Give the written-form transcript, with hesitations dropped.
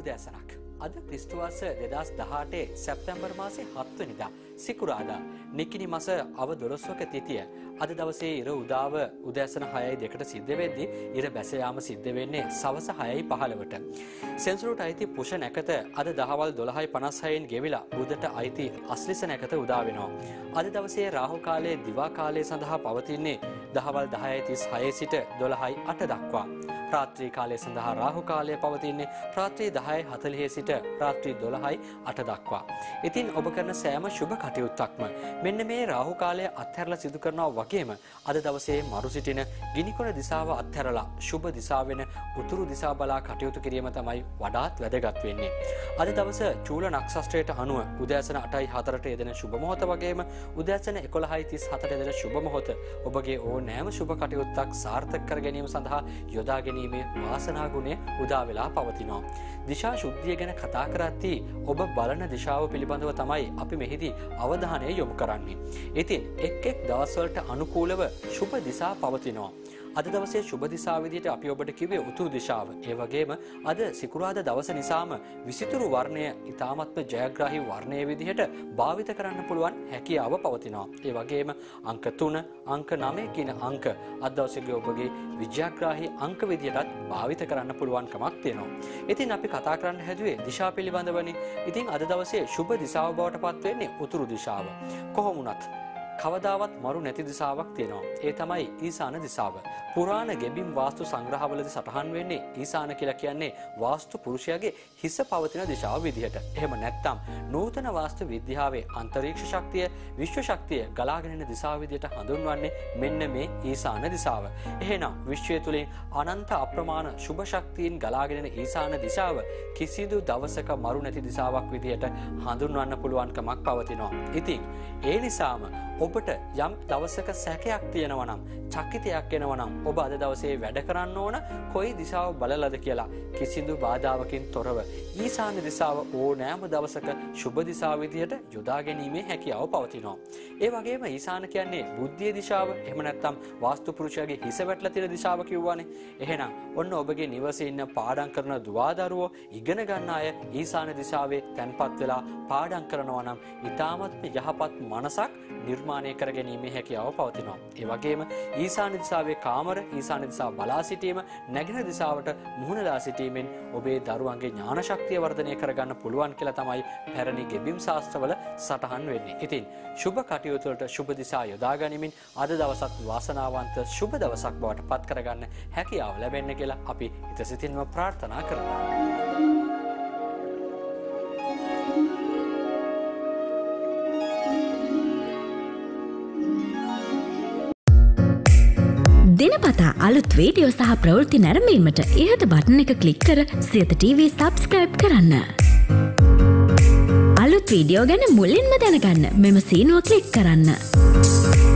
උදෑසනක්. අද ක්‍රිස්තුවර්ෂ 2018 සැප්තැම්බර් මාසේ 7 වෙනිදා සිකුරාදා නිකිණි මාස අව 12ක තිතිය. අද දවසේ ඉර උදාව උදෑසන 6:02ට සිද්ධ වෙද්දී ඉර බැස යාම සිද්ධ වෙන්නේ සවස 6:15ට. සෙන්සුරුට අයිති පුෂ නැකත අද දහවල් 12:56න් ගෙවිලා බුදට අයිති අස්ලිස නැකත උදා වෙනවා. අද දවසේ රාහු කාලයේ දිවා කාලය සඳහා පවතින්නේ දහවල් 10:36 සිට 12:08 දක්වා. රාත්‍රී කාලය සඳහා රාහු කාලය පවතින්නේ රාත්‍රී 10:40 සිට රාත්‍රී 12:08 දක්වා. ඉතින් ඔබ කරන සෑම සුබ කටයුත්තක්ම මෙන්න මේ රාහු කාලය අත්හැරලා සිදු කරනවා වගේම අද දවසේ මරු සිටින ගිනිකොන දිශාව අත්හැරලා සුබ දිශාව වෙන උතුරු දිශා බලා කටයුතු කිරීම තමයි වඩාත් වැදගත් වෙන්නේ. අද දවස චූල නක්ෂත්‍රයට අනුව උදෑසන 8:04ට යෙදෙන සුබ මොහොත වගේම උදෑසන 11:37ට යෙදෙන සුබ මොහොත ඔබගේ ඕනෑම සුබ කටයුත්තක් සාර්ථක කර ගැනීම සඳහා යොදා ගැනීමේ වාසනා ගුණය උදා වෙලා පවතිනවා. දිශා ශුද්ධිය ගැන කතා කරද්දී ඔබ බලන දිශාව පිළිබඳව තමයි අපි මෙහිදී අවධානය යොමු කරන්නේ. ඉතින් එක් දවස්වලට අනුකූලව ශුභ දිශා පවතිනවා. අද දවසේ ශුභ දිශාව විදිහට අපි ඔබට කිව්වේ උතුරු දිශාව. ඒ වගේම අද සිකුරාදා දවස නිසාම විසිතුරු වර්ණය ඊටාත්ම ජයග්‍රාහී වර්ණයේ විදිහට භාවිත කරන්න පුළුවන් හැකියාව පවතිනවා. ඒ වගේම අංක 3, අංක 9 කියන අංක අද දවසේ ඔබගේ විජයග්‍රාහී අංක විදිහටත් භාවිත කරන්න පුළුවන්කමක් තියෙනවා. ඉතින් අපි කතා කරන්න හැදුවේ දිශා පිළිබඳවනේ. ඉතින් අද දවසේ ශුභ දිශාව බවට පත් වෙන්නේ උතුරු දිශාව. කොහොම වුණත් කවදාවත් මරු නැති දිශාවක් තියෙනවා. ඒ තමයි ඊසාන දිශාව. පුරාණ ගෙබිම් වාස්තු සංග්‍රහවලදී සටහන් වෙන්නේ ඊසාන කියලා කියන්නේ වාස්තු පුරුෂයාගේ හිස පවතින දිශාව විදිහට. එහෙම නැත්නම් නූතන වාස්තු විද්‍යාවේ අන්තරීක්ෂ ශක්තිය, විශ්ව ශක්තිය ගලාගෙන එන දිශාව විදිහට හඳුන්වන්නේ මෙන්න මේ ඊසාන දිශාව. එහෙනම් විශ්වය තුලින් අනන්ත අප්‍රමාණ සුභ ශක්තියින් ගලාගෙන එන ඊසාන දිශාව කිසිදු දවසක මරු නැති දිශාවක් විදිහට හඳුන්වන්න පුළුවන්කමක් පවතිනවා. ඉතින් ඒ නිසාම ඔබට යම් දවසක සැකයක් තියෙනවා නම්, චකිතයක් එනවා නම් ඔබ අද දවසේ වැඩ කරන්න ඕන කොයි දිශාව බලලාද කියලා කිසිදු බාධාවකින් තොරව ඊශාන්‍ය දිශාව ඕනෑම දවසක සුබ දිශාව විදිහට යොදා ගැනීමේ හැකියාව පවතිනවා. ඒ වගේම ඊශාන කියන්නේ බුද්ධිය දිශාව. එහෙම නැත්නම් වාස්තු පුරුෂයාගේ හිස වැටලා තියෙන දිශාව කියවනේ. එහෙනම් ඔන්න ඔබගේ නිවසේ ඉන්න පාඩම් කරන දුවදරුවෝ ඉගෙන ගන්න අය ඊශාන දිශාවේ තැන්පත් වෙලා පාඩම් කරනවා නම් ඊටමත් යහපත් මනසක් නිර්මාණය කර ගැනීමේ හැකියාව පවතිනවා. ඒ වගේම ඊශාන දිශාවේ කාමර, ඊශාන දිශාව බලා සිටීම, නැගෙනහිර දිශාවට මුහුණ දා සිටීමෙන් ඔබේ දරුවන්ගේ ඥාන ශක්තිය වර්ධනය කරගන්න පුළුවන් කියලා තමයි පැරණි ගෙබිම් ශාස්ත්‍රවල සටහන් වෙන්නේ. ඉතින් සුබ කටයුතු වලට සුබ දිශා යොදා ගැනීමෙන් අද දවසත් වාසනාවන්ත සුබ දවසක් බවට පත් කරගන්න හැකියාව ලැබෙන්න කියලා අපි හිතසිතින්ම ප්‍රාර්ථනා කරනවා. දිනපතා අලුත් වීඩියෝ සහ ප්‍රවෘත්ති නැරඹීමට ඉහත බටන් එක ක්ලික් කර සියත TV සබ්ස්ක්‍රයිබ් කරන්න. අලුත් වීඩියෝ ගැන මුලින්ම දැනගන්න මෙම සීනුව ක්ලික් කරන්න.